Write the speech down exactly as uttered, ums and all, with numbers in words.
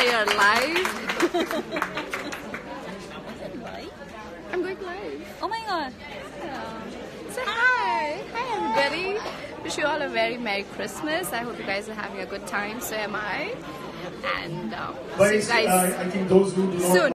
you're live. Live? I'm going live. Oh my god. Yeah. Say hi. Hi everybody. Wish you all a very Merry Christmas. I hope you guys are having a good time. So am I. And um, But see you guys uh, I think those who do not soon.